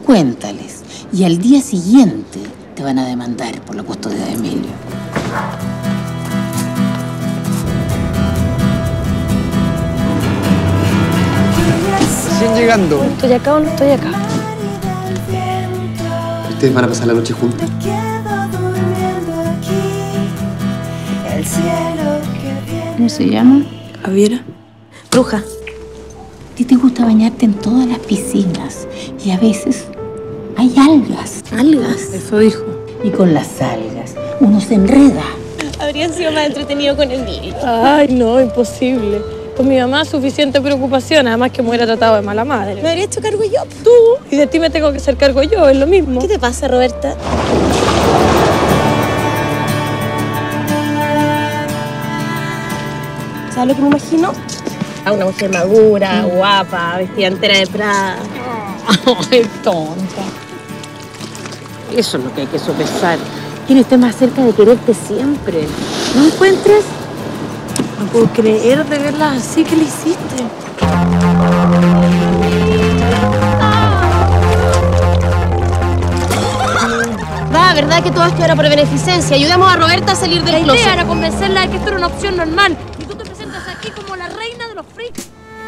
cuéntales. Y al día siguiente te van a demandar por la custodia de Emilio. ¿Recién llegando? ¿Estoy acá o no estoy acá? ¿Ustedes van a pasar la noche juntas? ¿Cómo se llama? Javiera. Bruja. A ti te gusta bañarte en todas las piscinas y a veces hay algas. ¿Algas? Eso dijo. Y con las algas uno se enreda. Habría sido más entretenido con el niño. Ay, no, imposible. Con mi mamá suficiente preocupación, además que me hubiera tratado de mala madre. ¿Me habría hecho cargo yo? Tú, y de ti me tengo que hacer cargo yo, es lo mismo. ¿Qué te pasa, Roberta? ¿Sabes lo que me imagino? A una mujer madura, guapa, vestida entera de Prada. Ay, tonta. Eso es lo que hay que sopesar. ¿Quién esté más cerca de quererte siempre? ¿No encuentras? No puedo creer de verla así que le hiciste. Va, ¿verdad que todo esto era por beneficencia? Ayudemos a Roberta a salir del closet. La idea era convencerla de que esto era una opción normal. Y tú te presentas aquí como la reina de los freaks.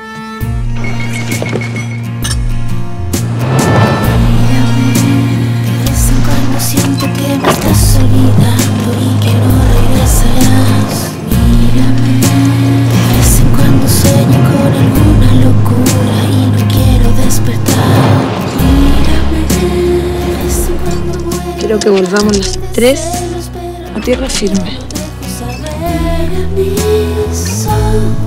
Cuando siento que me estás olvidando y que no regresarás. Mírame. De vez en cuando sueño con alguna locura y no quiero despertar. Mírame. De vez en cuando vuelvo. Quiero que volvamos las tres a tierra firme. Saber a mi sol.